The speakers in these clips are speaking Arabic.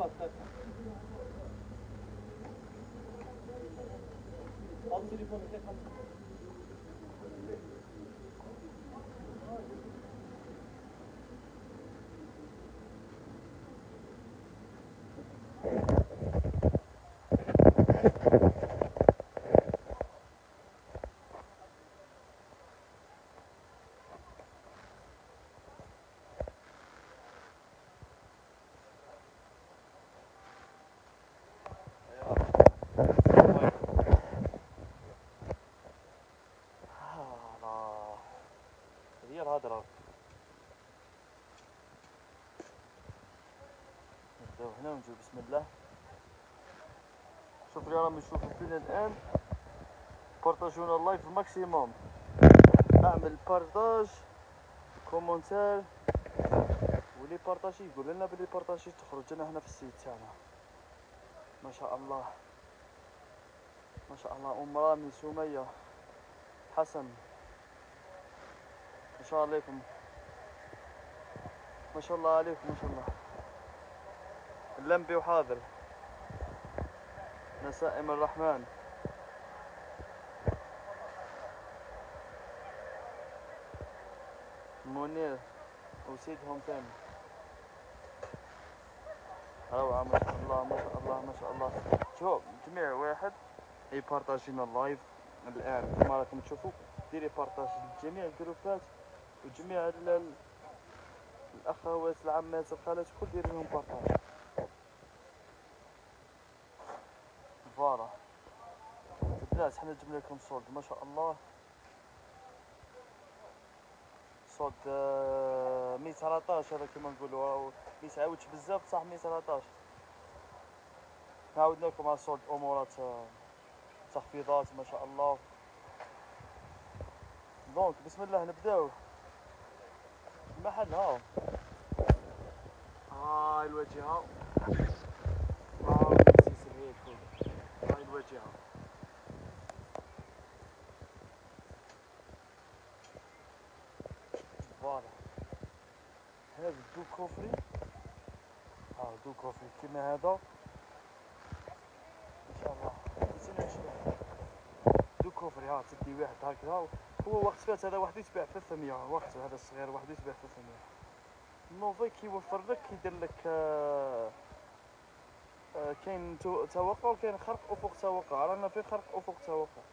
خلاص al telefonu tek هي الهضرة. نبداو هنا ونجيو بسم الله. شوف اللي راهم يشوفوا فينا الان، بارطاجونا اللايف الماكسيموم، اعمل بارطاج كومونتير، واللي بارطاجي يقول لنا بلي بارطاجي تخرج لنا هنا في السيت تاعنا. ما شاء الله ما شاء الله. ام رامي، سمية، حسن، ما شاء الله عليكم، ما شاء الله عليكم، ما شاء الله. اللمبي وحاضر، نسائم الرحمن، منير وسيدهم ثاني. روعة ما شاء الله ما شاء الله ما شاء الله. شوف جميع واحد يبارطاجينا اللايف الان كما راكم تشوفوا، ديري بارطاج لجميع الجروبات وجميع الاخوات العمات الخالات الكل ديري لهم بارطاج. فوالا الناس حنا جبنا لكم صوت ما شاء الله، صوت 113 هذا كيما نقولوا، ميتعاودش بزاف بصح 113. عاودنا لكم على صوت امورات تخفيضات ما شاء الله. دونك بسم الله نبداو المحل. هاي الواجهة، هاي الواجهة. فوالا هذا دو كوفري، دو كوفري كيما هذا ان شاء الله. دو كوفري تدي واحد هكذا، هو وقت فات هذا واحد يتباع 300، وقت هذا الصغير واحد يتباع 300. النوفي كيوفر لك، كيدير لك كاين توقع وكاين خرق افق توقع. رانا في خرق افق توقع،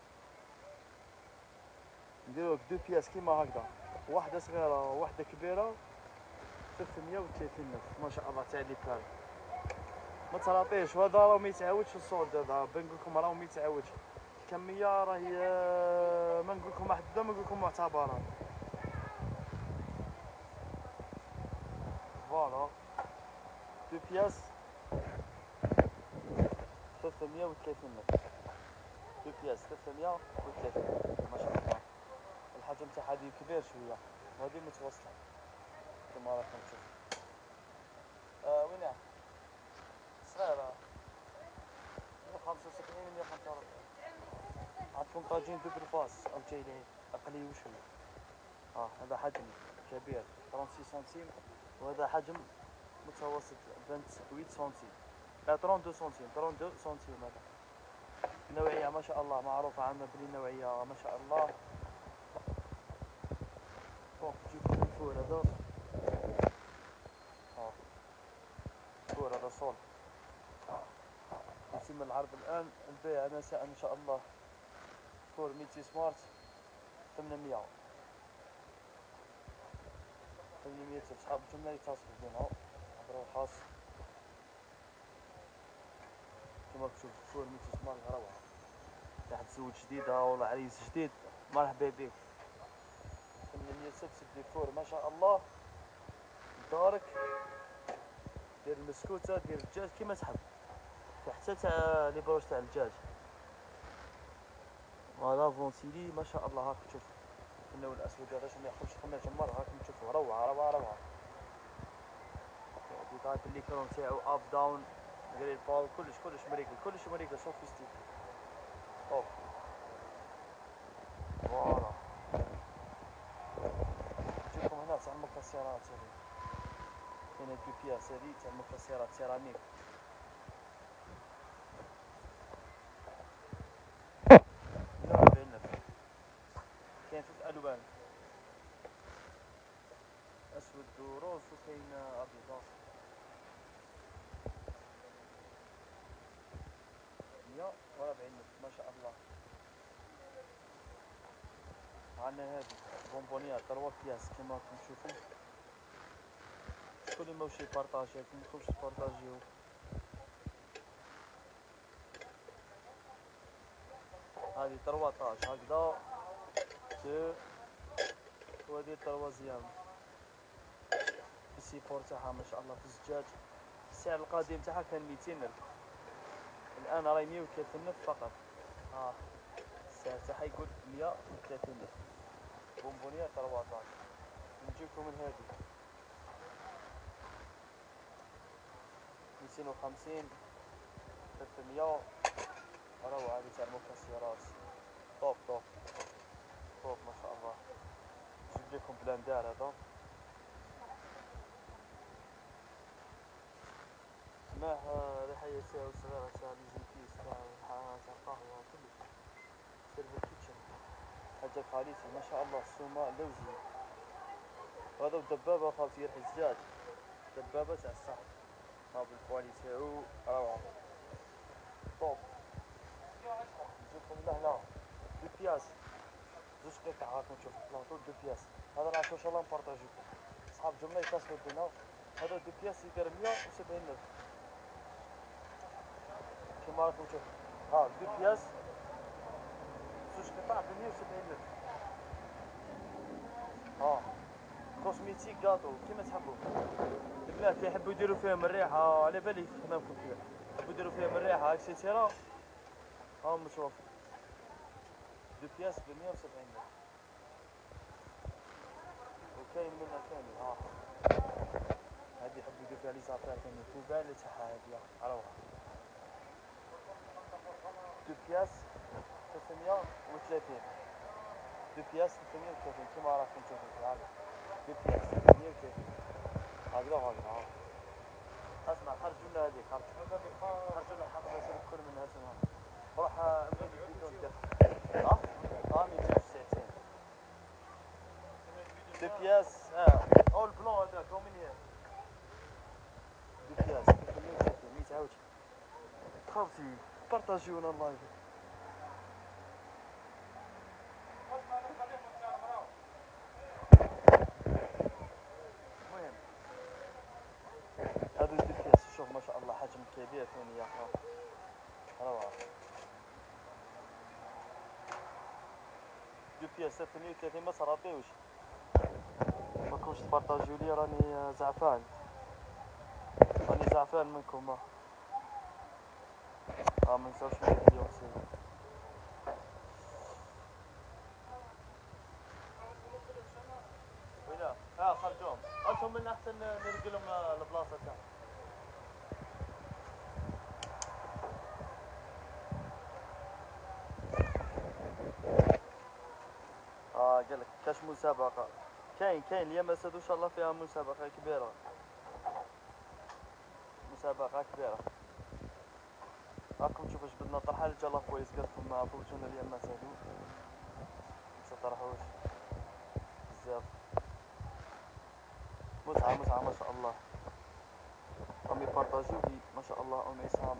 نديرو لك دو بياس كيما هكذا، واحدة صغيرة واحدة كبيرة 330 نف ما شاء الله تاع لي بلان. ما تراطيش، وهذا راه ما يتعاودش الصولد، هذا بنقول لكم راه ما يتعاودش. الكمية راهي ما نقول لكم محدودة، ما نقول لكم معتبرة. فوالا دو بياس 330 نف، دو بياس 330 ما شاء الله. الحجم تاع هذه كبير شوية وهذه متوسطة كما راكم تشوفوا. وين صغيرة 175 145. عندكم طاجين دبل فاس او جاي ليه اقلي وشوية. هذا حجم كبير 36 سنتيم، وهذا حجم متوسط 28 سنتيم، 32 سنتيم 32 سنتيم. هذا نوعية ما شاء الله معروفة عندنا بلي نوعية ما شاء الله. دونك تجيكم الفور هذا، الفور هذا صول يتم العرض الآن، البيع مساء إن شاء الله. فور ميتي سمارت 800 أصحاب الجملة يتصلوا بنا عبر الخاص. كما تشوف فور ميتي سمارت روعة، واحد تزوج جديدة ولا عريس جديد مرحبا بك. 800 سبسي فور ما شاء الله. دارك دير المسكوتة دير الدجاج كيما تحب، حتى تاع لي بروش تاع الدجاج. فوالا فونتيلي ما شاء الله. هاك تشوف النوع الاسود هذا شنو ما يخرجش خماج جمر. هاكم تشوفوا روعه روعه روعه. دي تايب الليكرون تاعو اب داون غريل بال، كلش مريقل سوفيستيك. فوالا نجيكم هنا تاع المكسرات هذه. كاين هاد البياس هادي تاع المكسرات سيراميك. هنا 40,000. كاين 3 ألوان، أسود وروز وكاين أبيض. 140,000 ما شاء الله. عندنا هادي بونبونيات 3 بياس كيما راكم تشوفوا. شكون اللي ماوش يبارطاجي متكونش تبارطاجيو. هادي 13 هكذا 2 وهادي التروازيام السيبور تاعها ما شاء الله في الزجاج. السعر القديم تاعها كان 200,000، الان راهي 130,000 فقط. السعر تاعها يقول 130,000. بونبونية 14. نجيكم من هادي 250 300. روعة هادي تاع المكسرات، طوب طوب طوب ما شاء الله. نجيب لكم بلاندار هذا معاه ريحة ياسر صغيرة تاع ليزيكيس تاع القهوة كلش. سيرفر كيتشن حاجة خالتي ما شاء الله. السومة لوزي. وهذا الدبابة خالتي يرحي الزجاج، دبابة تاع الصح. هذا الكواليتي تاعو روعة طوب. نجيكم لهنا 2 بياس، 2 قطع راكم تشوفوا بلاطو 2 بياس. هذا راه ان شاء الله نبارطاجيكم صحاب جملة يتصلوا بنا. هذا 2 بياس يدير 170,000 كيما راكم تشوفوا. 2 بياس 2 قطع ب 170,000. كوسميتيك كاطو كيما تحبوا. البنات اللي يحبوا يديروا فيهم الريحة على بالي خدامكم كذا، يحبوا يديروا فيهم الريحة اكسيتيرا. هاهم شوف 2 بياس ب 170,000. وكاين منها ثاني هادي يحبوا يديروا فيها لي زافير ثاني كوبال تاعها هادي روعة. 2 بياس 330. 2 بياس 330 كيما راكم تشوفوا. هذا 2 بياس 330 هكذا وهكذا. اسمع خرجوا لنا هذيك، خرجوا لنا حطوا يصير كل منها تما. روح امشي الفيديو ندير 290. 2 بياس اول بلون هذاك هو من هنا 2 بياس 330 100 عاود. خالتي بارطاجيونا اللايف. المهم هادو 2 بياس شوف ما شاء الله حجم كبير ثاني يا اخو روعة. 2 بياس 330 ما تراطيوش. ماكمش تبارطاجيو لي راني زعفان، راني زعفان منكم. منساوش من الفيديو نسيت. ويلا خرجوهم انتم من احسن نلقي لهم البلاصه تاعهم. قالك كاش مسابقه. كاين اليوم اسد ان شاء الله فيها مسابقه كبيره، مسابقه كبيره. راكم تشوفوا جبدنا طرحه للجلا كويس قالكم ما فوتونا اليوم ما سالو ما تطرحوش بزاف. متعه ما شاء الله. راهم يبارطاجيو لي ما شاء الله ام عصام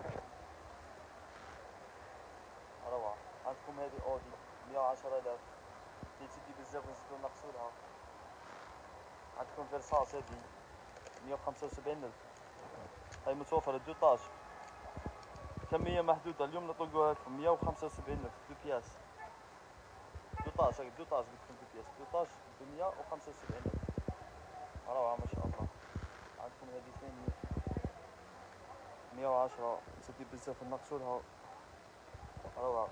روعه. عندكم هذه اودي 110,000 اللي تدي بزاف نزيدو نقصو لها. عندكم فيرساس هذه 175,000 هاي متوفره 2 طاج كميه محدوده اليوم نطلقوها لكم 175,000 2 بياس 2 طاج. هاك 2 طاج قلت لكم 2 بياس 2 طاج ب 175,000 روعه ما شاء الله. عندكم هذه ثاني 110 تدي بزاف نقصو لها روعه.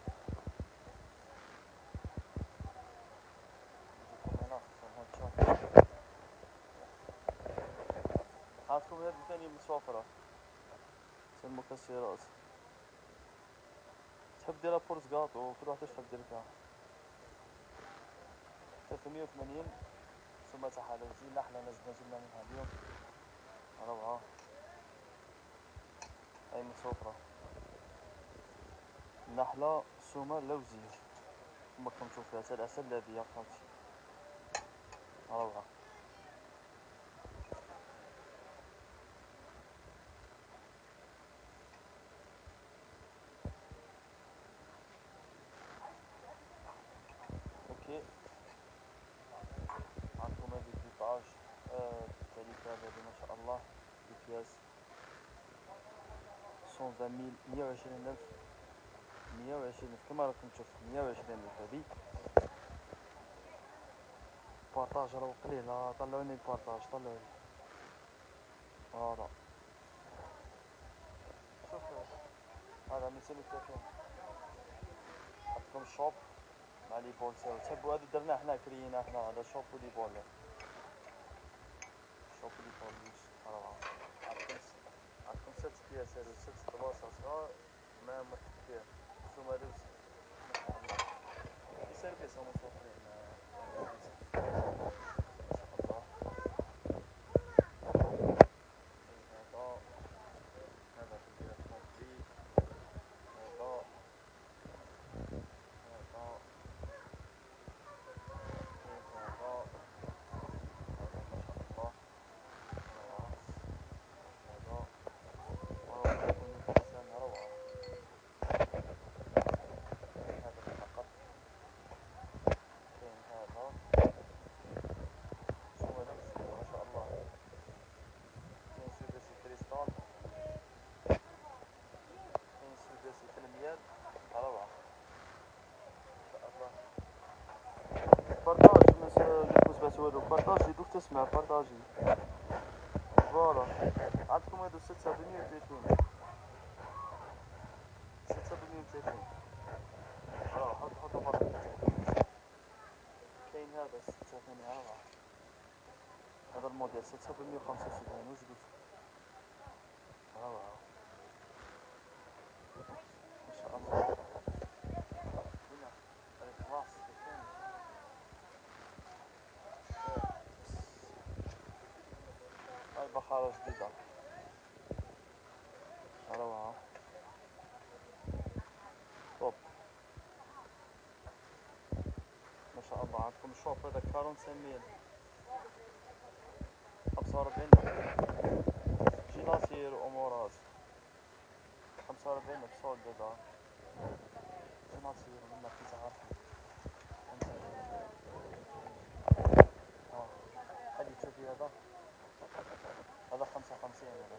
عندكم هذه ثاني متوفره تاع المكسرات. تحب ديرها بورس كاطو كل واحد تحب دير فيها. 380 ثم تاعها لوزي نحنا نزلنا منها اليوم روعة. أين سفرة نحلة سومة لوزية كما راكم تشوفوا فيها حتى العسل هادي يا خالتي. روعة. اوكي عندكم هادي البيطاج التاليفات هادي ما شاء الله بكياس 120,000 120,000 120,000 كما راكم تشوفوا 120,000 هادي. بارطاج راهو قليل. طلعوني البارطاج طلعوني. هذا شوف هذا 230. عندكم الشوب مع لي بول تاعو تحبوا هادو درناه حنا كرينا حنا هذا شوب ولي بول شوب ولي بول روعة. عندكم 6 بياس هادو 6 بلاصة صغار مع كبير نتوما هادو يسالو بياس هما متوفرين ما شاء الله. هذا كبير كومبلي هذا بارطاج قلت سمعت والو. بارطاجي دوك تسمع بارطاجي. فوالا عندكم هادو 6 ب 130. 6 ب 130. حطوا برا. كاين هذا 6 ثاني هذا الموديل 6 ب 175. واش قلت؟ روعة ما شاء الله. هنا الكلاس الثاني هاي بخارة جديدة روعة توب ما شاء الله. عندكم الشوب هذا 45,000 45,000 جيلاتير وأمورات 45,000 صول هذا جيلاتير منا كي تعرفوا. هادي تشوفي هذا 55 هذا.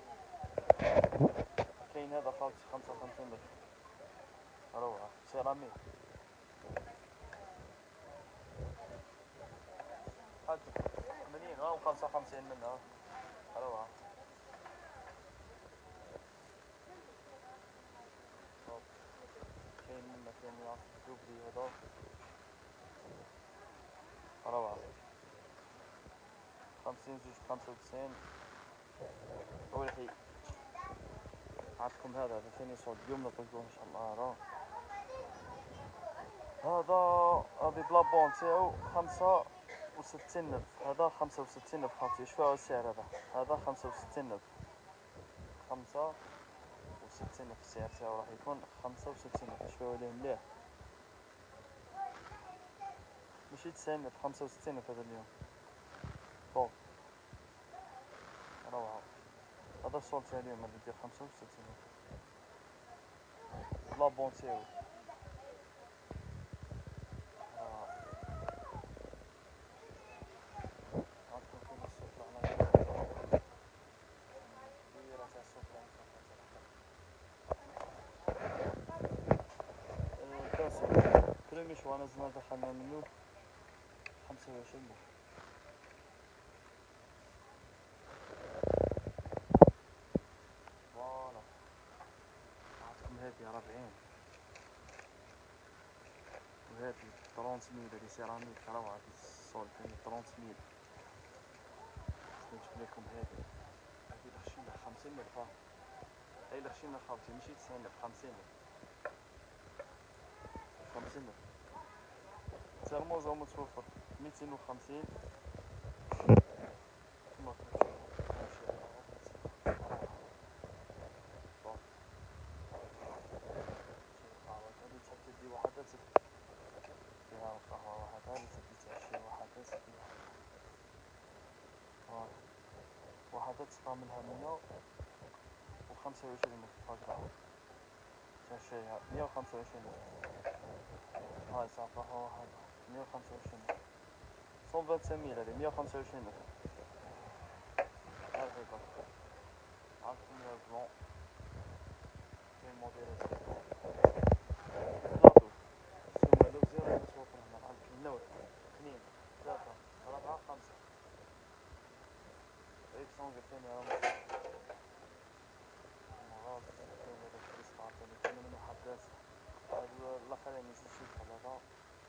كاين هذا خالتي 55,000 روعة سيراميك. هاد 80 و 55 منها روعة. كاين منا كاين دوبلي هذا روعة 50 زوج 95 والحي. عندكم هذا ثاني صوت اليوم نطلقوه ان شاء الله. هذا بلابون تاعو 65,000 هذا 65,000 خاطي شوفوا السعر هذا 65,000 65,000 السعر تاعو راح يكون 65,000. شوفوا عليه مليح ماشي 90,000 65,000 هذا اليوم فوق روعة. هذا الصول تاع اليوم اللي يدير 65,000 بلابون تاعو. بريمي شو نزلنا دخلنا منو 25,000. فوالا عندكم هادي 40 وهادي 30,000 هادي سيراميك روعة. هادي الصول ثاني 30,000. نجيب لكم هادي الخشينة 50,000 هاي الخشينة خالتي ماشي 90,000 50,000 50,000 ترموز متوفر 250 كما كتسقى منها 125 متر هكذا. شاشيها 125 متر. هاي صافا هو هذا 125 متر. 125 ميل هذه 125 متر. هاي هيك عاد كاين البلون كاين موديلات بلاطو. ثم لو زيرو متوفر هنا عاد النوع 2 3 4 5 اكسون ثاني مغاز كاين هذا الكريستال ثاني كاين منو حداث. هادو الاخرين مزيدش بحال هذا.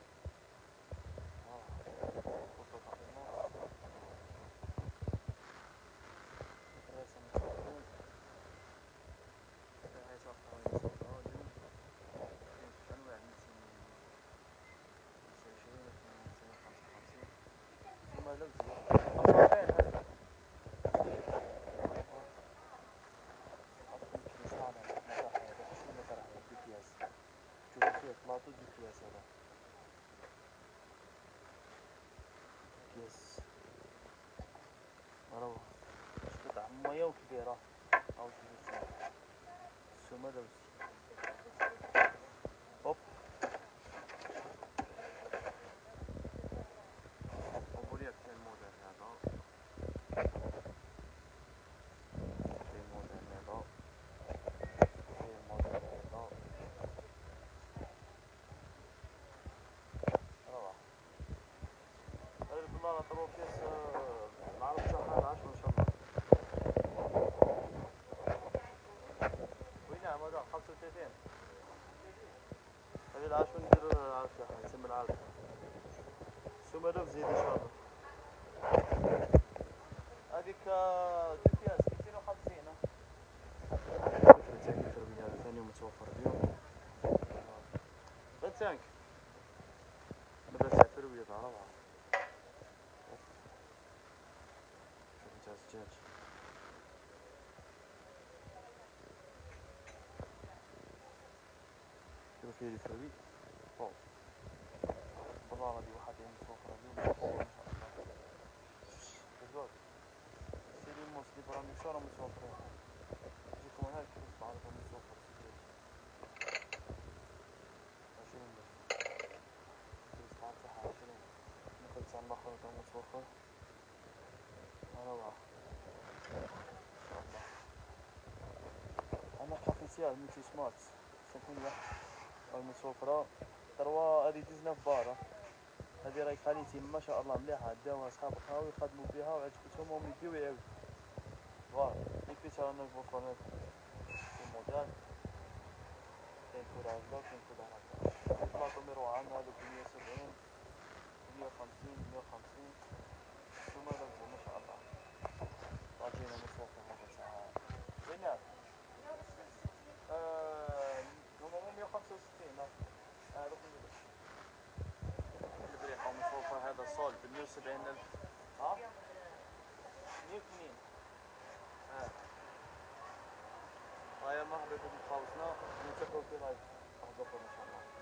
خطوط النص راسم متوفرين. هاي صافا متوفرة اليوم. كاين جوج انواع 225 و 255. ثم لو زيرو بلاطو دو بياس هذا بياس راهو قطع مية كبيرة. هاو شوفو السومة دابا هوب وبوليك كاين الموديل هذا كاين الموديل هذا كاين الموديل هذا روعة. هاد البلاطة طلعو بياس العرض تاعها 10 ان شاء الله. وي نعم هذا 35. هذه العشرة نديرو العرض تاعها يسمى العرض. السومة لو زيد ان شاء الله. هذيك دو بياس 250. ثاني متوفر اليوم. غير تانك بدا تاع تروية تاع روعة. شوف نتا الزجاج شوف فيه لي تروي فوق البلاغة دي وحدين متوفرة اليوم ان شاء الله. بالضبط سيري موس دي براميكسور متوفرين. يجيكم هنا كيف تعرفوا متوفر الزجاج 20 متر. الاسعار تاعها 20. مثل تاع الاخر تا متوفر روعة ان شاء الله. عندنا كافيتير ملتي سمارت 50 واحد المتوفرة. تروا هادي 19 بار. هادي راهي كاليتي ما شاء الله مليحة. داوها صحابك هاو يخدمو بها وعجبتهم وهم يديو ويعاودو. فوالا ليكريت رانا نوفر لكم الموديل. كاين كود هكدا وكاين كود هكدا. البلاطو مروعة عندنا هادوك 170 150 150. ثم لوزة ما شاء الله. عطينا متوفر هذا تاع وينات هما 165. دوك نديرو البريحة متوفر هذا صول ب 170,000. ها 180. هايا مرحبا بكم في حوسنا. نلتقيو في لايف. ان شاء الله.